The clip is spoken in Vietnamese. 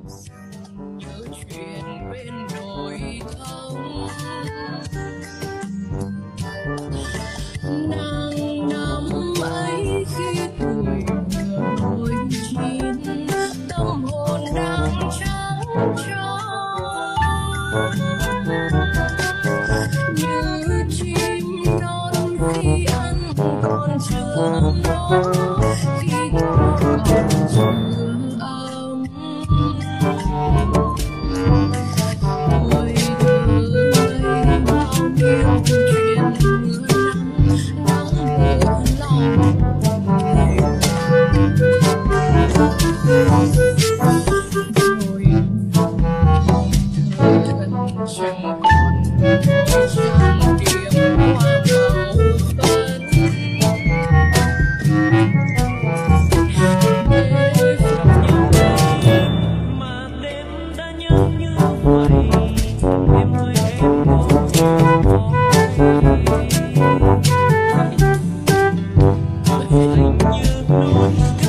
nhớ chuyện bên đồi thông. Nàng năm ấy khi tuổi vừa đôi chín, tâm hồn đang trắng tròn như chim non khi ăn còn chưa no, khi còn chưa ấm. Ôi đời bao nhiêu chuyện mưa nắng nắng mưa lòng rồi thân chẳng còn trong tiếng hoa màu phấn để phút như vậy mà đêm đã nhớ như vậy. Em ơi em có hình như luôn